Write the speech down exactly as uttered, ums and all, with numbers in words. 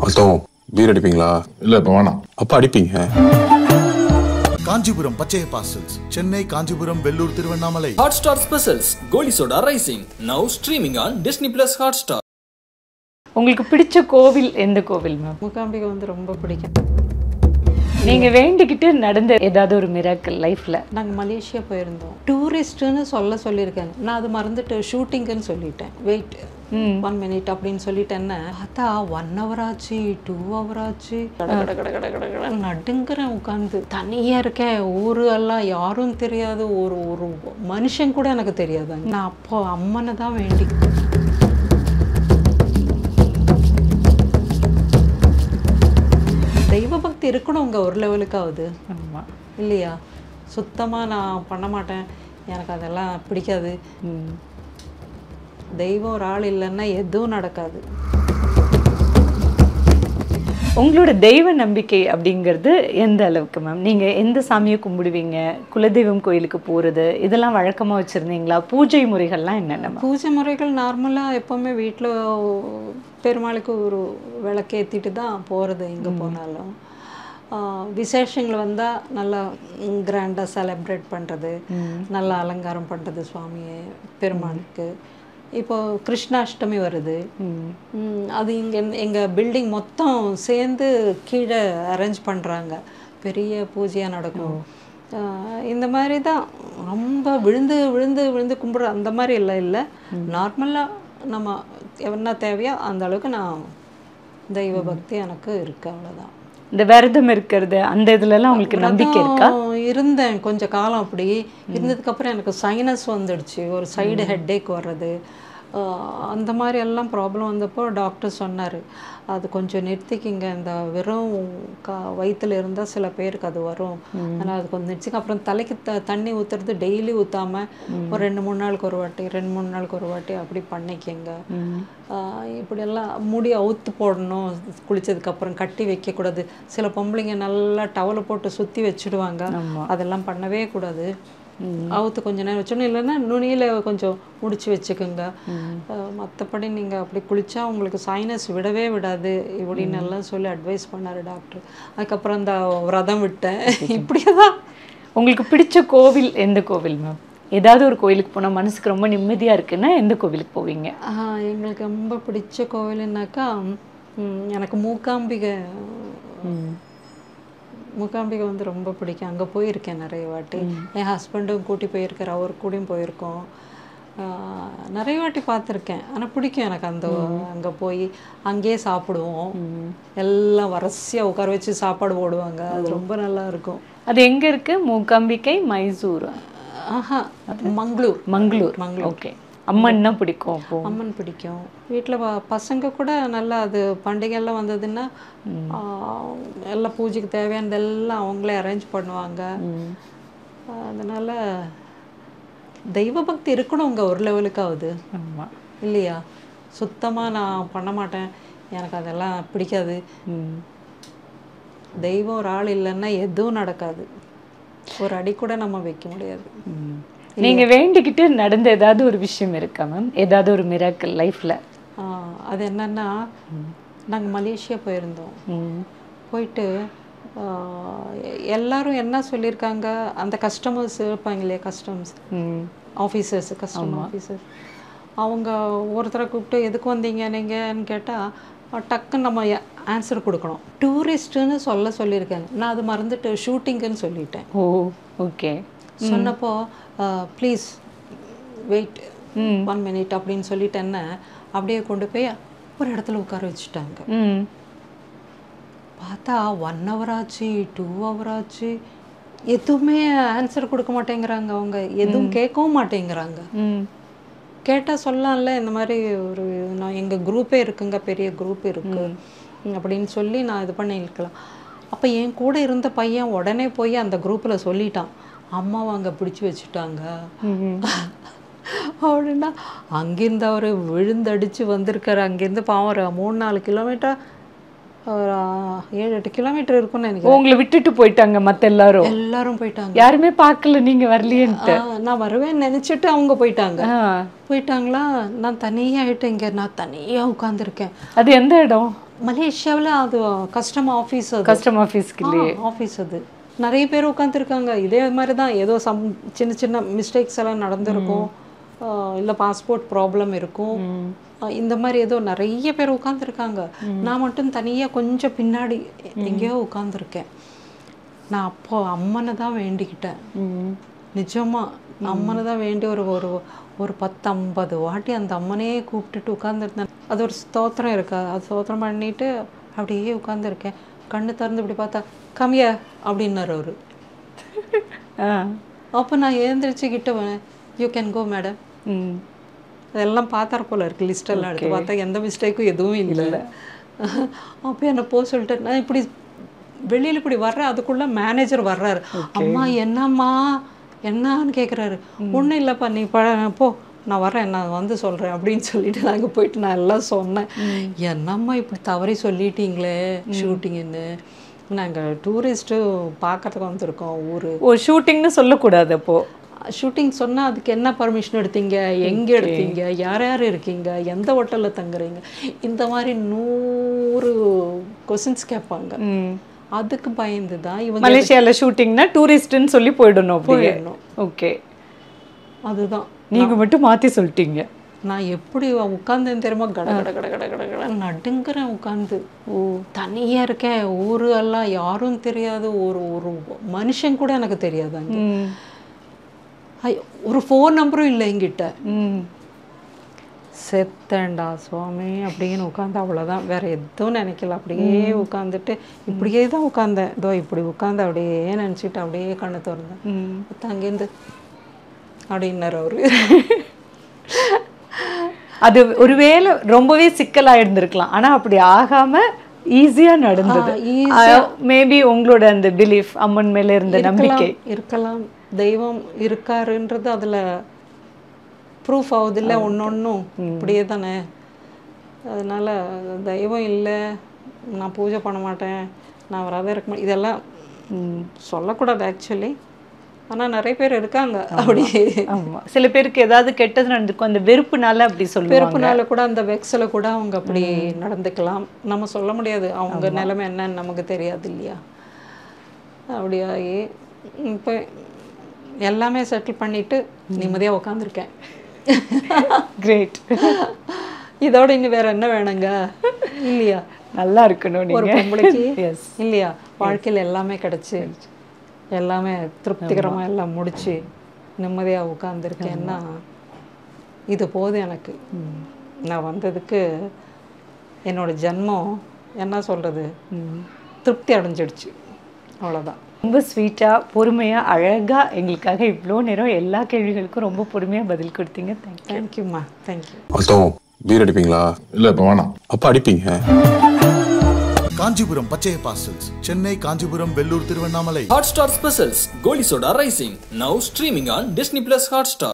அர்த்தம் பீர் அடிப்பீங்களா? இல்ல இப்ப வேணாம். அப்ப அடிப்பீங்க. காஞ்சிபுரம் பச்சைய parcels Chennai, Kanchipuram, Vellore, Tiruvannamalai. Hotstar Specials Goli Soda rising now streaming on Disney Plus Hotstar. உங்களுக்கு பிடிச்ச கோவில் எந்த கோவில் மேம்? மூகாம்பிகை வந்து ரொம்ப பிடிக்கும். நீங்க வேண்டிக்கிட்டு நடந்த ஏதாவது ஒரு மிராக்கிள் லைஃப்ல? நாங்கள் மலேசியா போயிருந்தோம். டூரிஸ்ட்டுன்னு சொல்ல சொல்லியிருக்காங்க. நான் அது மறந்துட்டு ஷூட்டிங்குன்னு சொல்லிட்டேன். வெயிட் ஒன் மினிட் அப்படின்னு சொல்லிட்டேன்னா பார்த்தா ஒன் ஹவர் ஆச்சு, டூ ஹவர் ஆச்சு. கட கட கட கட கட கட நடுங்கிறேன் உட்காந்து. தனியாக இருக்கேன், ஊரு எல்லாம் யாரும் தெரியாது, ஒரு ஒரு மனுஷன் கூட எனக்கு தெரியாதாங்க. நான் அப்போ அம்மனை தான் வேண்டி தெய்வ பக்தி இருக்கணும் உங்க ஒரு லெவலுக்காவது. ஆமாம் இல்லையா? சுத்தமாக நான் பண்ண மாட்டேன், எனக்கு அதெல்லாம் பிடிக்காது. தெய்வம் ஒரு ஆள் இல்லைன்னா எதுவும் நடக்காது. உங்களோட தெய்வ நம்பிக்கை அப்படிங்கிறது எந்த அளவுக்கு மேம்? நீங்கள் எந்த சாமியை கும்பிடுவீங்க? குலதெய்வம் கோயிலுக்கு போகிறது இதெல்லாம் வழக்கமாக வச்சுருந்தீங்களா? பூஜை முறைகள்லாம் என்னென்ன? பூஜை முறைகள் நார்மலாக எப்போவுமே வீட்டில் பெருமாளுக்கு ஒரு விளக்கேற்றிட்டு தான் போகிறது எங்கே போனாலும். விசேஷங்கள் வந்தால் நல்லா கிராண்டாக செலிப்ரேட் பண்ணுறது, நல்லா அலங்காரம் பண்ணுறது சுவாமியை பெருமாளுக்கு. இப்போது கிருஷ்ணாஷ்டமி வருது, அது இங்கே எங்கள் பில்டிங் மொத்தம் சேர்ந்து கீழே அரேஞ்ச் பண்ணுறாங்க, பெரிய பூஜையாக நடக்கும். இந்த மாதிரி தான் ரொம்ப விழுந்து விழுந்து விழுந்து கும்பிட்ற அந்த மாதிரி எல்லாம் இல்லை. நார்மலாக நம்ம என்ன தேவையோ அந்த அளவுக்கு நான் தெய்வ பக்தி எனக்கு இருக்குது, அவ்வளோதான். இந்த விரதம் இருக்கிறது அந்த இதுலலாம் உங்களுக்கு நம்பிக்கை இருக்கா? இருந்தேன் கொஞ்ச காலம். அப்படி இருந்ததுக்கப்புறம் எனக்கு சைனஸ் வந்துடுச்சு, ஒரு சைடு ஹெட்டேக் வர்றது, அந்த மாதிரி எல்லாம் ப்ராப்ளம் வந்தப்போ டாக்டர் சொன்னார், அது கொஞ்சம் நிறுத்திக்கிங்க, இந்த வெறும் கா வயிற்றுல இருந்தால் சில பேருக்கு அது வரும், ஆனால் அது கொஞ்சம் நிறுத்திக்க. அப்புறம் தலைக்கு த தண்ணி ஊற்றுறது டெய்லி ஊற்றாமல் ஒரு ரெண்டு மூணு நாளுக்கு ஒரு வாட்டி ரெண்டு மூணு நாளுக்கு ஒரு வாட்டி அப்படி பண்ணிக்கங்க. இப்படியெல்லாம் முடி அவுத்து போடணும், குளித்ததுக்கப்புறம் கட்டி வைக்கக்கூடாது. சில பொம்பளைங்க நல்லா டவலை போட்டு சுற்றி வச்சுடுவாங்க, அதெல்லாம் பண்ணவே கூடாது. அவுத்து கொஞ்சம் நேரம் வச்சோன்னு, இல்லைன்னா நுனியில் கொஞ்சம் முடிச்சு வச்சுக்கோங்க. மற்றபடி நீங்கள் அப்படி குளித்தா உங்களுக்கு சைனஸ் விடவே விடாது இப்படின்னு எல்லாம் சொல்லி அட்வைஸ் பண்ணார் டாக்டர். அதுக்கப்புறம் அந்த விரதம் விட்டேன். இப்படியே தான். உங்களுக்கு பிடிச்ச கோவில் எந்த கோவில் மேம்? ஏதாவது ஒரு கோவிலுக்கு போனால் மனசுக்கு ரொம்ப நிம்மதியாக இருக்குன்னா எந்த கோவிலுக்கு போவீங்க? எங்களுக்கு ரொம்ப பிடிச்ச கோவிலுன்னாக்கா எனக்கு மூகாம்பிகை. மூகாம்பிகை வந்து ரொம்ப பிடிக்கும். அங்கே போயிருக்கேன் நிறைய வாட்டி. என் ஹஸ்பண்டும் கூட்டி போயிருக்கார், அவர் கூடயும் போயிருக்கோம். நிறைய வாட்டி பார்த்துருக்கேன். ஆனால் பிடிக்கும் எனக்கு அந்த அங்கே போய் அங்கேயே சாப்பிடுவோம். எல்லாம் வரிசையாக உட்கார வச்சு சாப்பாடு போடுவாங்க, அது ரொம்ப நல்லா இருக்கும். அது எங்கே இருக்குது? மூகாம்பிகை மைசூர்? ஆஹா, மங்களூர். மங்களூர் மங்களூர் ஓகே. அம்மன்னா பிடிக்கும்? அப்போ அம்மன் பிடிக்கும். வீட்டில் பசங்க கூட நல்லா, அது பண்டிகைலாம் வந்ததுன்னா எல்லாம் பூஜைக்கு தேவையானதெல்லாம் அவங்களே அரேஞ்ச் பண்ணுவாங்க. அதனால் தெய்வ பக்தி இருக்கணும் உங்கள் ஒரு லெவலுக்காவது. ஆமாம் இல்லையா? சுத்தமாக நான் பண்ண மாட்டேன், எனக்கு அதெல்லாம் பிடிக்காது. தெய்வம் ஒரு ஆள் இல்லைன்னா எதுவும் நடக்காது, ஒரு அடி கூட நம்ம வைக்க முடியாது. நீங்கள் வேண்டிக்கிட்டு நடந்த ஏதாவது ஒரு விஷயம் இருக்கா மேம்? ஏதாவது ஒரு மிராக்கிள் லைஃப்பில்? அது என்னென்னா, நாங்கள் மலேசியா போயிருந்தோம். போயிட்டு எல்லாரும் என்ன சொல்லியிருக்காங்க, அந்த கஸ்டமர்ஸ் இருப்பாங்க இல்லையா, கஸ்டம்ஸ் ஆஃபீஸர்ஸ், கஸ்டமர் ஆஃபீஸர்ஸ், அவங்க ஒருத்தரை கூப்பிட்டு எதுக்கு வந்தீங்க நீங்கன்னு கேட்டால் டக்குன்னு நம்ம ஆன்சர் கொடுக்கணும். டூரிஸ்ட்டுன்னு சொல்ல சொல்லியிருக்காங்க, நான் அது மறந்துட்டு ஷூட்டிங்குன்னு சொல்லிட்டேன். Oh okay. சொன்னப்போ ப்ளீஸ் வெயிட் ஒன் மினிட் அப்படின்னு சொல்லிட்டேன்னா அப்படியே கொண்டு போய் ஒரு இடத்துல உட்கார வச்சுட்டாங்க. பார்த்தா ஒன் ஹவர் ஆச்சு, டூ ஹவர் ஆச்சு, எதுவுமே ஆன்சர் கொடுக்க மாட்டேங்கிறாங்க. அவங்க எதுவும் கேட்கவும் மாட்டேங்கிறாங்க. கேட்டால் சொல்லலாம்ல, இந்த மாதிரி ஒரு நான் எங்கள் குரூப்பே இருக்குங்க, பெரிய குரூப் இருக்குது அப்படின்னு சொல்லி நான் இது பண்ணி இருக்கலாம். அப்போ என் கூட இருந்த பையன் உடனே போய் அந்த குரூப்பில் சொல்லிட்டான், அம்மாவை அங்கே பிடிச்சி வச்சுட்டாங்க அப்படின்னா. அங்கேருந்து அவர் விழுந்தடிச்சு வந்திருக்காரு, அங்கேருந்து பாவம் ஒரு மூணு நாலு கிலோமீட்டர் ஒரு ஏழு எட்டு கிலோமீட்டர் இருக்கும்னு நினைக்கிறேன். உங்களை விட்டுட்டு போயிட்டாங்க மத்த எல்லாரும்? எல்லாரும் போயிட்டாங்க. யாருமே பார்க்கல நீங்க வரலையேன்ட்டு. ஆ, நான் வருவேன்னு நினைச்சிட்டு அவங்க போயிட்டாங்க. போயிட்டாங்களா, நான் தனியாகிட்டு இங்கே நான் தனியாக உட்காந்துருக்கேன். அது எந்த இடம்? மலேசியாவில் அது கஸ்டம் ஆஃபீஸ். அது கஸ்டம் ஆஃபீஸ்க்கு இல்லையே ஆஃபீஸ். அது நிறைய பேர் உட்காந்துருக்காங்க. இதே மாதிரி தான் ஏதோ சம் சின்ன சின்ன மிஸ்டேக்ஸ் எல்லாம் நடந்திருக்கும், இல்லை பாஸ்போர்ட் ப்ராப்ளம் இருக்கும், இந்த மாதிரி ஏதோ நிறைய பேர் உட்காந்துருக்காங்க. நான் மட்டும் தனியாக கொஞ்சம் பின்னாடி எங்கேயோ உட்காந்துருக்கேன். நான் அப்போ அம்மனை தான் வேண்டிக்கிட்டேன். நிஜமா அம்மனை தான் வேண்டி ஒரு ஒரு ஒரு பத்து ஐம்பது வாட்டி அந்த அம்மனையே கூப்பிட்டுட்டு உட்காந்துருந்தேன். அது ஒரு ஸ்தோத்திரம் இருக்கா, அது ஸ்தோத்திரம் பண்ணிட்டு அப்படியே உட்காந்துருக்கேன். கண்ணு திறந்து இப்படி பார்த்தா கம்மியா அப்படின்னாரு அவரு. அப்போ நான் எழுந்திரிச்சு கிட்ட யூ கேன் கோ மேடம். அதெல்லாம் பார்த்தார் போல இருக்கு, லிஸ்டெல்லாம் எடுத்து பார்த்தா எந்த மிஸ்டேக்கும் எதுவும் இல்லை. அப்போ என்ன போ சொல்லிட்டு நான் இப்படி வெளியில் இப்படி வர்றேன். அதுக்குள்ளே மேனேஜர் வர்றாரு. அம்மா என்னம்மா என்னான்னு கேட்குறாரு. ஒன்றும் இல்லைப்பா நீ ப போ நான் வரேன், நான் வந்து சொல்கிறேன் அப்படின்னு சொல்லிட்டு நாங்கள் போயிட்டு நான் எல்லாம் சொன்னேன். என்னம்மா இப்படி தவறி சொல்லிட்டீங்களே ஷூட்டிங்குன்னு, நாங்கள் டூரிஸ்ட்டு பார்க்கறதுக்கு வந்திருக்கோம் ஊர். ஓ ஷூட்டிங்னு சொல்லக்கூடாது அப்போது? ஷூட்டிங் சொன்னால் அதுக்கு என்ன பர்மிஷன் எடுத்தீங்க, எங்கே எடுத்தீங்க, யார் யார் இருக்கீங்க, எந்த ஹோட்டலில் தங்குறீங்க, இந்த மாதிரி நூறு கொஸ்டின்ஸ் கேட்பாங்க. அதுக்கு பயந்து தான் இவங்க மலேசியாவில் ஷூட்டிங்னா டூரிஸ்ட்னு சொல்லி போயிடணும் போயிடணும். ஓகே, அதுதான் நீங்கள் மட்டும் மாற்றி சொல்லிட்டீங்க. நான் எப்படி உட்காந்தேன் தெரியுமா, கட கட கட கட கட கட நடுங்கிறேன் உட்காந்து. ஓ தனியாக இருக்கேன், ஊரு எல்லாம் யாரும் தெரியாது, ஒரு ஒரு மனுஷன் கூட எனக்கு தெரியாது அங்கே. ஒரு ஃபோன் நம்பரும் இல்லை என்கிட்ட. செத்தேன்டா சுவாமி அப்படின்னு உட்காந்து, அவ்வளோதான், வேற எதுவும் நினைக்கல. அப்படியே உட்காந்துட்டு இப்படியே தான் உட்காந்தேன். இதோ இப்படி உட்காந்து அப்படியே நினச்சிட்டு அப்படியே கண்ணு திறந்தேன். அங்கேருந்து அப்படின்னாரு அவரு. அது ஒருவேளை ரொம்பவே சிக்கலாக இருந்திருக்கலாம், ஆனால் அப்படி ஆகாமல் ஈஸியாக நடந்தது. மேபி உங்களோட அந்த பிலீஃப், அம்மன் மேலே இருந்த நம்பிக்கை இருக்கலாம். தெய்வம் இருக்காருன்றது அதில் ப்ரூஃப் ஆகுது இல்லை, ஒன்று ஒன்றும் இப்படியே தானே. அதனால் தெய்வம் இல்லை, நான் பூஜை பண்ண மாட்டேன், நான் வராத இருக்க மாட்டேன், இதெல்லாம் சொல்லக்கூடாது ஆக்சுவலி. ஆனால் நிறைய பேர் இருக்காங்க அப்படி. ஆமாம், சில பேருக்கு ஏதாவது கெட்டது நடந்துக்கும், அந்த வெறுப்புனால அப்படி சொல்லுவாங்க. வெறுப்புனால கூட அந்த வெக்ஸில் கூட அவங்க அப்படி நடந்துக்கலாம். நம்ம சொல்ல முடியாது, அவங்க நிலைமை என்னன்னு நமக்கு தெரியாது இல்லையா. அப்படியாகி இப்போ எல்லாமே செட்டில் பண்ணிட்டு நிம்மதியாக உட்காந்துருக்கேன். கிரேட். இதோட இன்னும் வேற என்ன வேணுங்க இல்லையா? நல்லா இருக்கணும் ஒரு பொம்பளைக்கு இல்லையா, வாழ்க்கையில் எல்லாமே கிடச்சி எல்லாமே திருப்திகரமாக எல்லாம் முடிச்சு நிம்மதியாக உட்காந்துருக்கேன்னா இது போதும் எனக்கு. நான் வந்ததுக்கு என்னோட ஜென்மம் என்ன சொல்கிறது, திருப்தி அடைஞ்சிடுச்சு, அவ்வளோதான். ரொம்ப ஸ்வீட்டாக பொறுமையாக அழகாக எங்களுக்காக இவ்வளோ நேரம் எல்லா கேள்விகளுக்கும் ரொம்ப பொறுமையாக பதில் கொடுத்தீங்க. தேங்க்யூ. தேங்க்யூம்மா, தேங்க்யூ. அர்த்தம் பீர் அடிப்பீங்களா? இல்லை இப்போ வேணாம். அப்போ அடிப்பீங்க. காஞ்சிபுரம் பச்சைய parcels, Chennai, Kanchipuram, Vellore, Tiruvannamalai. Hotstar Specials Goli Soda Rising now streaming on Disney Plus Hotstar.